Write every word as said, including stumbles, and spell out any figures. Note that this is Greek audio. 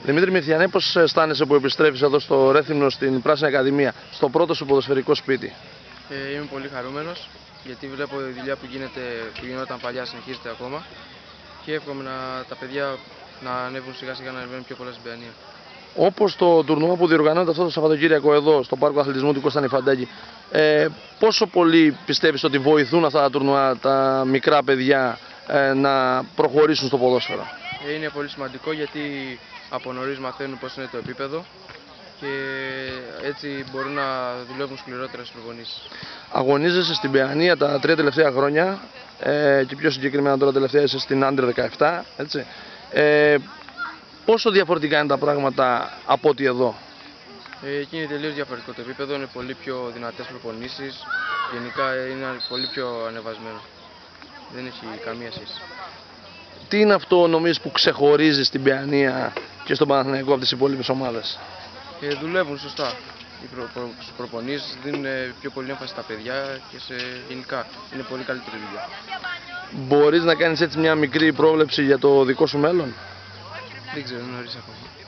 Δημήτρη Μυθιανέ, πώς αισθάνεσαι που επιστρέφεις εδώ στο Ρέθυμνο, στην Πράσινη Ακαδημία, στο πρώτο σου ποδοσφαιρικό σπίτι? Ε, είμαι πολύ χαρούμενος γιατί βλέπω η δουλειά που, γίνεται, που γινόταν παλιά συνεχίζεται ακόμα και εύχομαι να, τα παιδιά να ανέβουν σιγά σιγά, να ανεβαίνουν πιο πολλά στην Παιανία. Όπως το τουρνουά που διοργανώνεται αυτό το Σαββατοκύριακο εδώ στο Πάρκο Αθλητισμού του Κώστα Νηφαντάκη, ε, πόσο πολύ πιστεύεις ότι βοηθούν αυτά τα τουρνουά τα μικρά παιδιά ε, να προχωρήσουν στο ποδόσφαιρο? Ε, είναι πολύ σημαντικό γιατί από νωρίς μαθαίνουν πώς είναι το επίπεδο και έτσι μπορούν να δουλεύουν σκληρότερα στις προπονήσεις. Αγωνίζεσαι στην Παιανία τα τρία τελευταία χρόνια ε, και πιο συγκεκριμένα τώρα τελευταία είσαι στην Άντερ δεκαεπτά, έτσι. Ε, πόσο διαφορετικά είναι τα πράγματα από ό,τι εδώ? Ε, εκεί είναι τελείως διαφορετικό το επίπεδο, είναι πολύ πιο δυνατές προπονήσεις, γενικά είναι πολύ πιο ανεβασμένο. Δεν έχει καμία σχέση. Τι είναι αυτό νομίζεις που ξεχωρίζει στην Παιανία και στον Παναθηναϊκό από τις υπόλοιπες ομάδες? Ε, δουλεύουν σωστά. Οι προ, προ, προπονήσεις δίνουν πιο πολύ έμφαση στα παιδιά και σε, γενικά είναι πολύ καλύτερη δουλειά. Μπορείς να κάνεις έτσι μια μικρή πρόβλεψη για το δικό σου μέλλον? Δεν ξέρω, νωρίς ακόμα.